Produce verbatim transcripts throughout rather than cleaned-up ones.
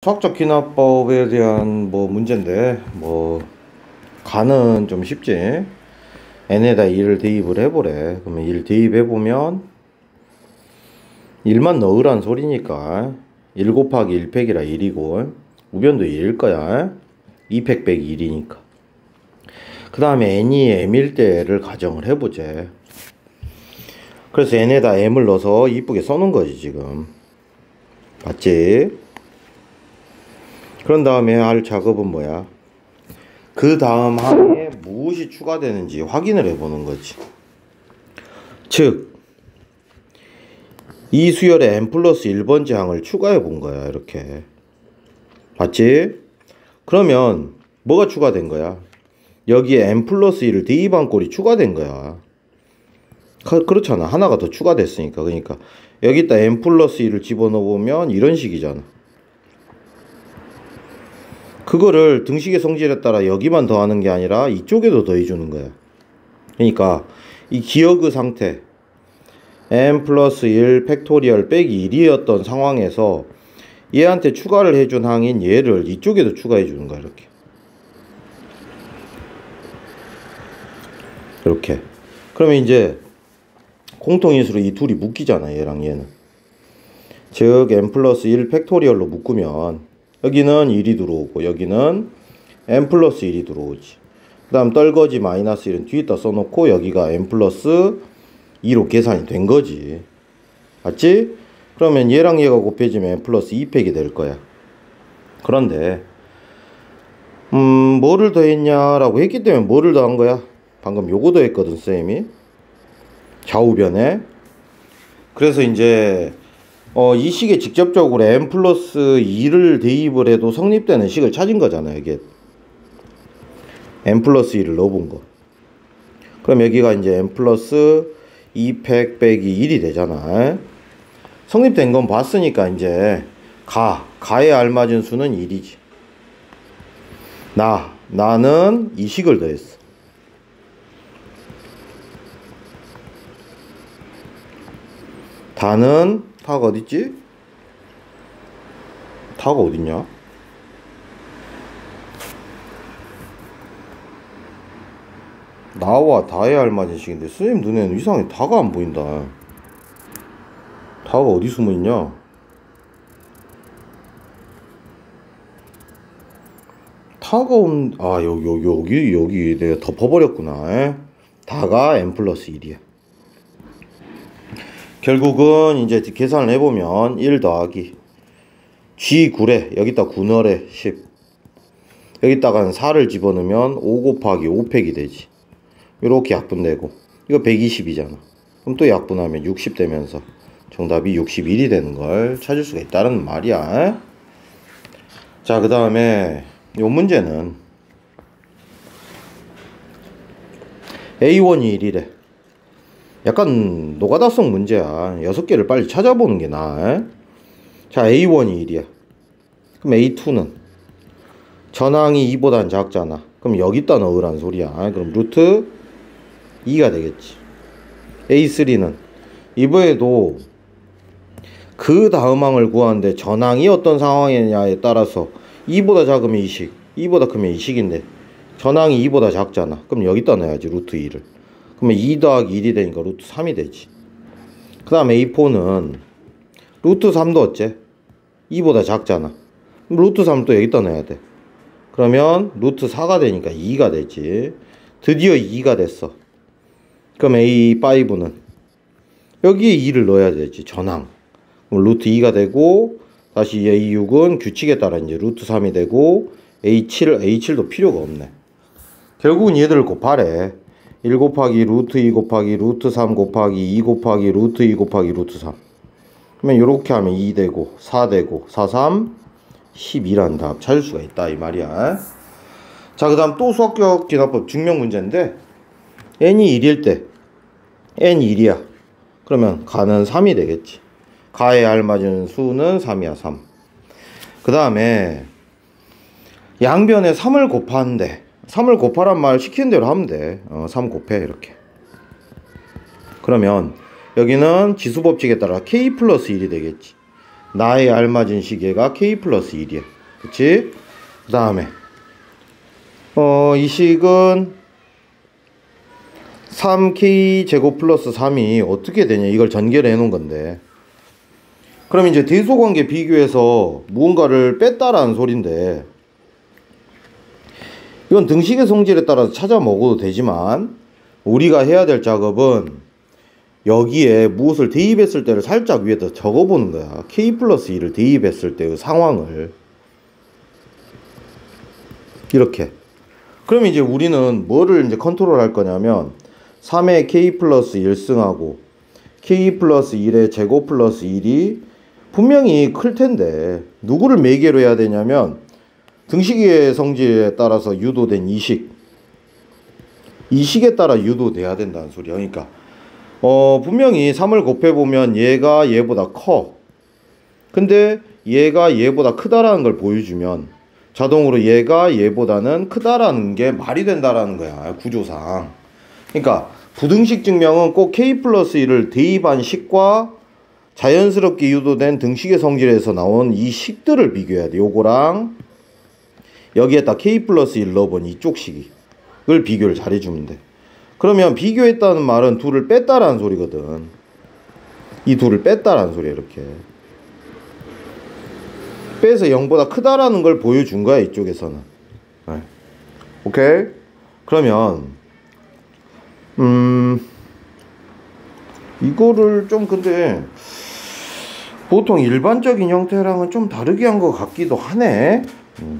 수학적 기납법에 대한 뭐 문제인데, 뭐 가는 좀 쉽지. n에다 일을 대입을 해보래. 그러면 일 대입해보면 일만 넣으란 소리니까 일 곱하기 일 팩이라 일이고, 우변도 일일 거야. 이 팩 빼기 일이니까. 그 다음에 n이 m일 때를 가정을 해보재. 그래서 n에다 m을 넣어서 이쁘게 써놓은 거지 지금. 맞지? 그런 다음에 할 작업은 뭐야? 그 다음 항에 무엇이 추가되는지 확인을 해보는 거지. 즉, 이 수열에 n 플러스 일 번째 항을 추가해 본 거야. 이렇게. 봤지? 그러면 뭐가 추가된 거야? 여기에 n 플러스 일을 대입한 꼴이 추가된 거야. 그렇잖아. 하나가 더 추가됐으니까. 그러니까 여기다 n 플러스 일을 집어넣어 보면 이런 식이잖아. 그거를 등식의 성질에 따라 여기만 더하는 게 아니라 이쪽에도 더해주는 거야. 그러니까 이 기억의 상태 n 플러스 일 팩토리얼 빼기 일이었던 상황에서 얘한테 추가를 해준 항인 얘를 이쪽에도 추가해 주는 거야. 이렇게 이렇게 그러면 이제 공통인수로 이 둘이 묶이잖아. 얘랑 얘는. 즉 n 플러스 일 팩토리얼로 묶으면 여기는 일이 들어오고 여기는 n 플러스 일이 들어오지. 그 다음 떨거지 마이너스 일은 뒤에다 써놓고 여기가 n 플러스 이로 계산이 된 거지. 맞지? 그러면 얘랑 얘가 곱해지면 n 플러스 이 팩이 될 거야. 그런데 음 뭐를 더했냐라고 했기 때문에 뭐를 더한 거야? 방금 요거 더했거든 쌤이. 좌우변에. 그래서 이제 어, 이 식에 직접적으로 n 플러스 이를 대입을 해도 성립되는 식을 찾은 거잖아요. 이게 n 플러스 이를 넣어본 거. 그럼 여기가 이제 n 플러스 이 팩 빼기 일이 되잖아. 성립된 건 봤으니까 이제 가, 가에 알맞은 수는 일이지. 나, 나는 이 식을 더했어. 다는 다가 어딨지? 다가 어딨냐? 나와 다에 알맞은 식인데 선생님 눈에는 이상하게 다가 안 보인다. 다가 어디 숨어있냐? 다가 없... 아 여기 여기 여기 여기 내가 덮어버렸구나. 다가 n 플러스 일이야. 결국은 이제 계산을 해보면 일 더하기 지 구래 여기다 구 넣으래 십 여기다가 사를 집어넣으면 오 곱하기 오 팩이 되지. 이렇게 약분되고 이거 백이십이잖아. 그럼 또 약분하면 육십 되면서 정답이 육십일이 되는 걸 찾을 수가 있다는 말이야. 자, 그 다음에 요 문제는 에이 원이 일이래. 약간 노가다성 문제야. 여섯 개를 빨리 찾아보는 게 나아. 자, 에이 원이 일이야. 그럼 에이 투는 전항이 이보단 작잖아. 그럼 여기다 넣으란 소리야. 그럼 루트 이가 되겠지. 에이 쓰리는 이번에도 그 다음 항을 구하는데 전항이 어떤 상황이냐에 따라서 이보다 작으면 이 식, 이보다 크면 이 식인데 전항이 이보다 작잖아. 그럼 여기다 넣어야지 루트 이를. 그러면 이 더하기 일이 되니까 루트 삼이 되지. 그 다음 에이 포는 루트 삼도 어째? 이보다 작잖아. 그럼 루트 삼을 또 여기다 넣어야 돼. 그러면 루트 사가 되니까 이가 되지. 드디어 이가 됐어. 그럼 에이 파이브는 여기에 이를 넣어야 되지. 전항. 그럼 루트 이가 되고 다시 에이 식은 규칙에 따라 이제 루트 삼이 되고 에이 칠, 에이 칠도 필요가 없네. 결국은 얘들을 곱하래. 일 곱하기 루트 이 곱하기 루트 삼 곱하기 이 곱하기 루트 이 곱하기 루트 삼. 그러면 이렇게 하면 이 되고 사 되고 사, 삼, 십이라는 답 찾을 수가 있다 이 말이야. 자, 그 다음 또 수학적 기납법 증명 문제인데 n이 일일 때 n 일이야. 그러면 가는 삼이 되겠지. 가에 알맞은 수는 삼이야. 삼. 그 다음에 양변에 삼을 곱하는데 삼을 곱하란 말 시키는 대로 하면 돼. 어, 삼 곱해 이렇게. 그러면 여기는 지수법칙에 따라 k 플러스 일이 되겠지. 나에 알맞은 시계가 k 플러스 일이야. 그치? 그 다음에 어, 이 식은 삼 케이 제곱 플러스 삼이 어떻게 되냐, 이걸 전개를 해 놓은 건데, 그럼 이제 대소관계 비교해서 무언가를 뺐다라는 소린데, 이건 등식의 성질에 따라서 찾아 먹어도 되지만 우리가 해야 될 작업은 여기에 무엇을 대입했을 때를 살짝 위에다 적어 보는 거야. K 플러스 이를 대입했을 때의 상황을 이렇게. 그럼 이제 우리는 뭐를 이제 컨트롤 할 거냐면 삼의 K 플러스 일 승하고 K 플러스 일의 제곱 플러스 일이 분명히 클 텐데 누구를 매개로 해야 되냐면 등식의 성질에 따라서 유도된 이식, 이식에 따라 유도돼야 된다는 소리야. 그러니까 어 분명히 삼을 곱해보면 얘가 얘보다 커. 근데 얘가 얘보다 크다라는 걸 보여주면 자동으로 얘가 얘보다는 크다라는 게 말이 된다라는 거야, 구조상. 그러니까 부등식 증명은 꼭 K 플러스 일을 대입한 식과 자연스럽게 유도된 등식의 성질에서 나온 이 식들을 비교해야 돼. 요거랑 여기에다 K 플러스 일 넣어본 이쪽 식을 비교를 잘 해주면 돼. 그러면 비교했다는 말은 둘을 뺐다라는 소리거든. 이 둘을 뺐다라는 소리야. 이렇게 빼서 영보다 크다라는 걸 보여준 거야, 이쪽에서는. 네. 오케이? 그러면 음 이거를 좀, 근데 보통 일반적인 형태랑은 좀 다르게 한 것 같기도 하네. 음.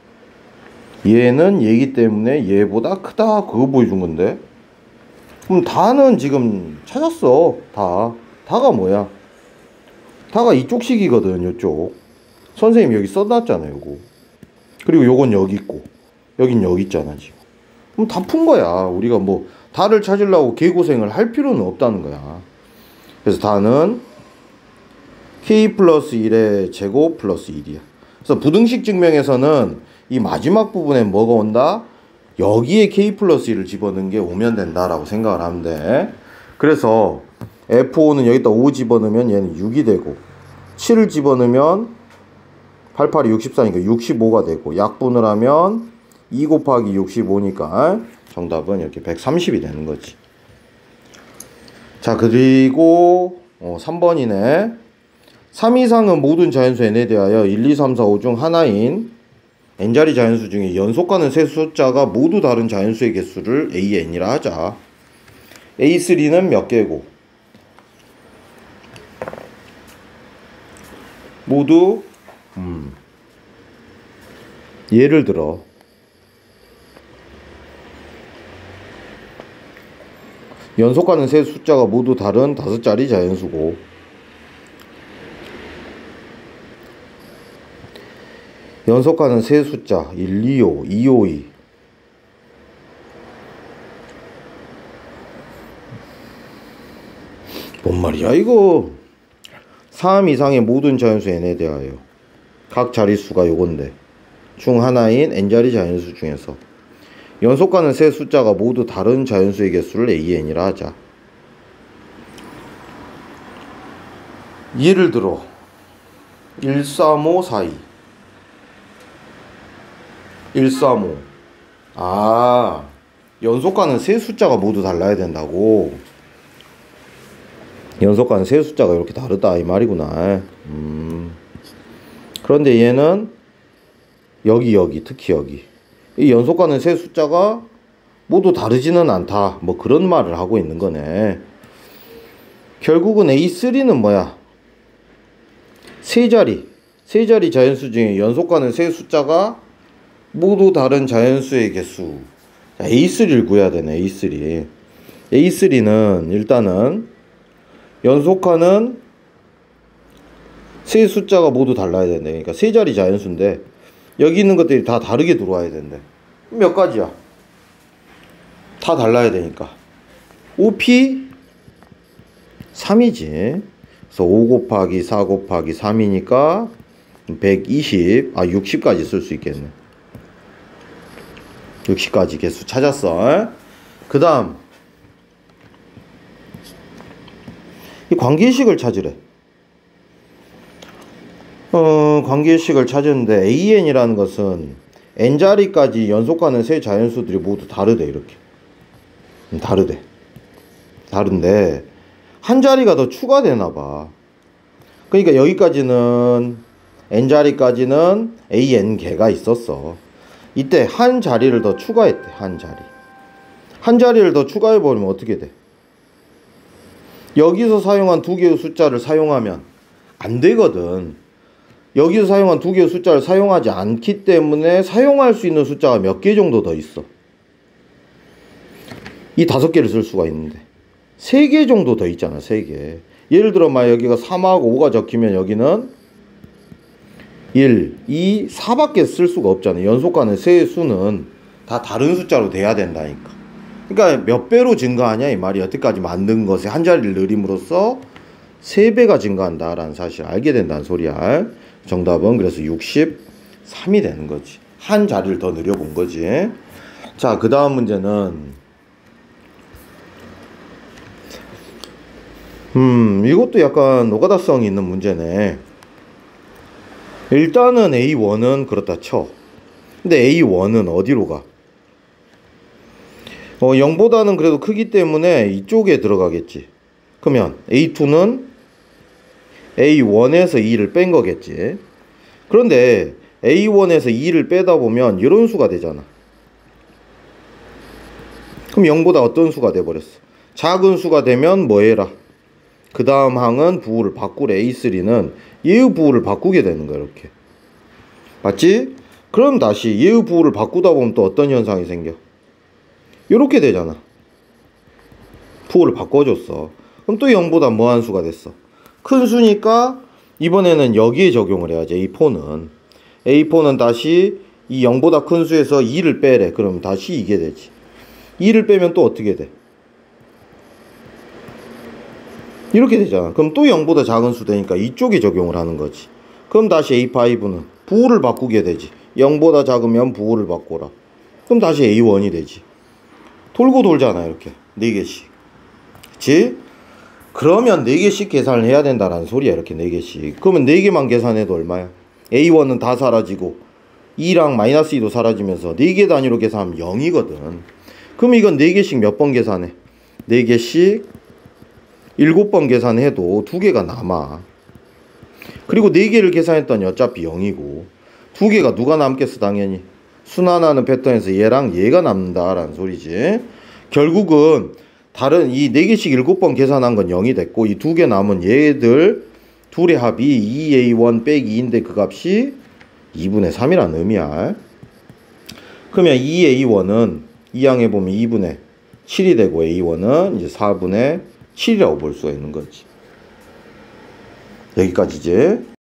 얘는 얘기 때문에 얘보다 크다, 그거 보여준 건데. 그럼 다는 지금 찾았어. 다 다가 뭐야? 다가 이쪽 식이거든. 요쪽 선생님 여기 써놨잖아요, 요거. 그리고 요건 여기 있고 여긴 여기 있잖아 지금. 그럼 다 푼 거야. 우리가 뭐 다를 찾으려고 개고생을 할 필요는 없다는 거야. 그래서 다는 K 플러스 일의 제곱 플러스 일이야. 그래서 부등식 증명에서는 이 마지막 부분에 뭐가 온다? 여기에 K 플러스 일을 집어넣은 게 오면 된다라고 생각을 하면 돼. 그래서 에프 오는 여기다 오 집어넣으면 얘는 육이 되고, 칠을 집어넣으면 팔, 팔이 육십사니까 육십오가 되고, 약분을 하면 이 곱하기 육십오니까 정답은 이렇게 백삼십이 되는 거지. 자, 그리고 어, 삼 번이네. 삼 이상은 모든 자연수 n에 대하여 일, 이, 삼, 사, 오 중 하나인 n자리 자연수 중에 연속하는 세 숫자가 모두 다른 자연수의 개수를 에이 엔이라 하자. 에이 쓰리는 몇 개고? 모두 음, 예를 들어 연속하는 세 숫자가 모두 다른 다섯 자리 자연수고, 연속하는 세 숫자 일, 이, 오, 이, 오, 이. 뭔 말이야 이거. 삼 이상의 모든 자연수 n에 대하여 각 자릿수가 요건데 중 하나인 n자리 자연수 중에서 연속하는 세 숫자가 모두 다른 자연수의 개수를 에이 엔이라 하자. 예를 들어 일, 삼, 오, 사, 이. 일, 삼, 오. 아, 연속하는 세 숫자가 모두 달라야 된다고. 연속하는 세 숫자가 이렇게 다르다 이 말이구나. 음. 그런데 얘는 여기 여기 특히 여기 이 연속하는 세 숫자가 모두 다르지는 않다, 뭐 그런 말을 하고 있는 거네. 결국은 에이 쓰리는 뭐야? 세 자리 세 자리 자연수 중에 연속하는 세 숫자가 모두 다른 자연수의 개수. 자, 에이 쓰리를 구해야 되네. 에이 쓰리. 에이 쓰리는 일단은 연속하는 세 숫자가 모두 달라야 된대. 그러니까 세 자리 자연수인데 여기 있는 것들이 다 다르게 들어와야 된대. 몇 가지야? 다 달라야 되니까 오피 삼이지. 그래서 오 곱하기 사 곱하기 삼이니까 백이십, 아 육십까지 쓸 수 있겠네. 육십까지 개수 찾았어. 그 다음 이 관계식을 찾으래. 어, 관계식을 찾았는데 에이엔이라는 것은 n자리까지 연속하는 세 자연수들이 모두 다르대. 이렇게 다르대. 다른데 한 자리가 더 추가되나봐. 그러니까 여기까지는 n자리까지는 에이엔개가 있었어. 이때 한 자리를 더 추가했대. 한 자리 한 자리를 더 추가해버리면 어떻게 돼? 여기서 사용한 두 개의 숫자를 사용하면 안 되거든. 여기서 사용한 두 개의 숫자를 사용하지 않기 때문에 사용할 수 있는 숫자가 몇 개 정도 더 있어. 이 다섯 개를 쓸 수가 있는데 세 개 정도 더 있잖아. 세 개. 예를 들어 막 여기가 삼하고 오가 적히면 여기는 일, 이, 사밖에 쓸 수가 없잖아. 연속하는 세 수는 다 다른 숫자로 돼야 된다니까. 그러니까 몇 배로 증가하냐 이 말이. 여태까지 만든 것에 한 자리를 늘림으로써 세 배가 증가한다라는 사실을 알게 된다는 소리야. 정답은 그래서 육십삼이 되는 거지. 한 자리를 더 늘려본 거지. 자, 그 다음 문제는 음 이것도 약간 노가다성이 있는 문제네. 일단은 에이원은 그렇다 쳐. 근데 에이원은 어디로 가? 어, 영보다는 그래도 크기 때문에 이쪽에 들어가겠지. 그러면 에이투는 에이원에서 이를 뺀 거겠지. 그런데 에이원에서 이를 빼다 보면 이런 수가 되잖아. 그럼 영보다 어떤 수가 돼버렸어? 작은 수가 되면 뭐 해라? 그 다음 항은 부호를 바꾸래. 에이쓰리는 얘의 부호를 바꾸게 되는 거야. 이렇게 맞지? 그럼 다시 얘의 부호를 바꾸다 보면 또 어떤 현상이 생겨? 이렇게 되잖아. 부호를 바꿔줬어. 그럼 또 영보다 뭐한 수가 됐어? 큰 수니까 이번에는 여기에 적용을 해야지. 에이포는 에이포는 다시 이 영보다 큰 수에서 이를 빼래. 그럼 다시 이게 되지. 이를 빼면 또 어떻게 돼? 이렇게 되잖아. 그럼 또 영보다 작은 수 되니까 이쪽에 적용을 하는 거지. 그럼 다시 에이오는 부호를 바꾸게 되지. 영보다 작으면 부호를 바꿔라. 그럼 다시 에이원이 되지. 돌고 돌잖아. 이렇게 네 개씩. 그치? 그러면 네 개씩 계산을 해야 된다라는 소리야. 이렇게 네 개씩. 그러면 네 개만 계산해도 얼마야? 에이원은 다 사라지고 이랑 마이너스 이도 사라지면서 네 개 단위로 계산하면 영이거든. 그럼 이건 네 개씩 몇 번 계산해? 네 개씩 일곱 번 계산해도 두 개가 남아. 그리고 네 개를 계산했더니 어차피 영이고 두 개가 누가 남겠어? 당연히 순환하는 패턴에서 얘랑 얘가 남는다라는 소리지. 결국은 다른 이 네 개씩 일곱 번 계산한 건 영이 됐고 이 두 개 남은 얘들 둘의 합이 이 에이원 빼기 이인데 그 값이 이분의 삼이라는 의미야. 그러면 이 에이원은 이 항에 보면 이분의 칠이 되고 에이원은 이제 사분의 칠이라고 볼 수가 있는 거지. 여기까지지.